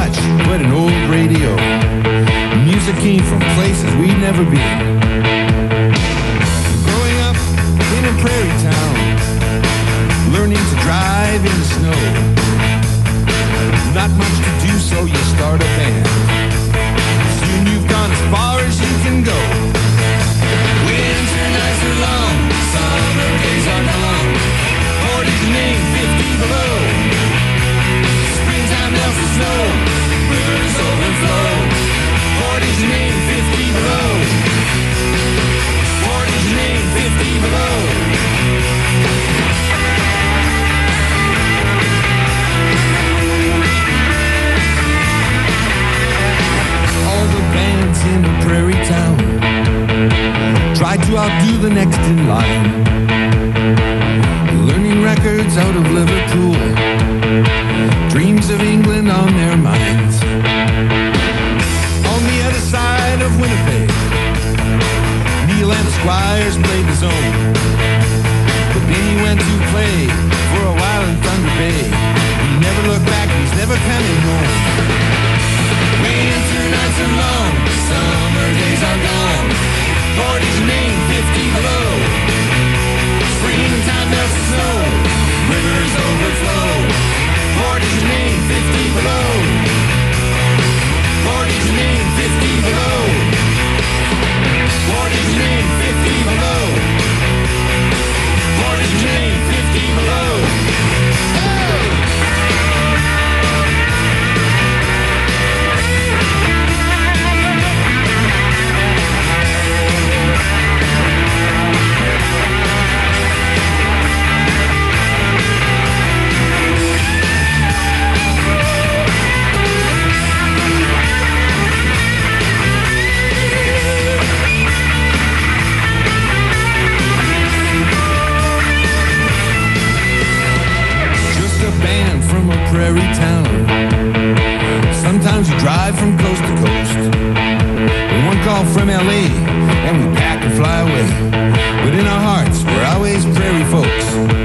much but an old radio. Music came from places we'd never been. Growing up in a prairie town, learning to drive in the snow. Not much to do, so you start a band. Soon you've gone as far as you can go. Winter nights are long, summer days are long. 40's name, 50 below. Springtime melts the snow, rivers overflow. 40's name, 50 below. 40's name, 50 below. All the bands in a prairie town tried to outdo the next in line, learning records out of Liverpool, dreams of England on their minds. On the other side of Winnipeg, Neil and the Squires played the zone, but then he went to play for a while in Thunder Bay. He never looked back, he's never coming home. Winter nights are long, summer days are gone. 40's name, 50 below. Springtime melts the snow, rivers overflow. 40's name, 50 below. 40's name, 50 below. 40's name, 50 below. 40's name, 50 below. From a prairie town. Sometimes we drive from coast to coast. One call from LA and we pack and fly away. But in our hearts, we're always prairie folks.